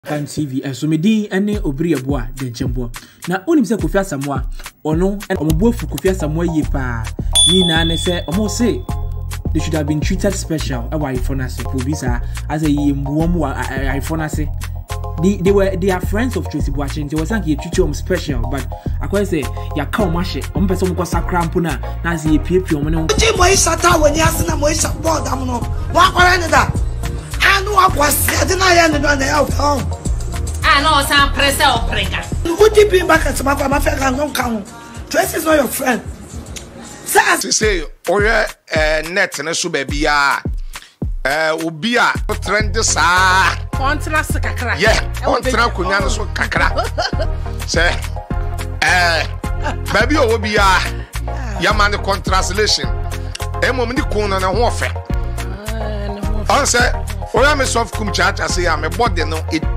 Time TV and so me din ene obri eboa de nchembo na onim se Kofi Asamoah ono and omobofu Kofi Asamoah ye pa ni na ne se omo say they should have been treated special away for us visa as a mbuomu iPhone ase they are friends of Tracey Boakye. They was saying he treat them special but I say ya ka omashe om person ko sakra mpuna na say piepie om ne ti boy sata woni ase na moy support am no wa kwara ne da anu akwase de na ya ne do na ya o no san pressure oprega would you be back at my friend can come Tracey is not your friend say oye net na so ba bia obi a trend sa contrast kakra yeah contract kunya no so kakra say baby obi a ya man translation mom ni kun na ho ofe on say oya me soft kum cha say am body no it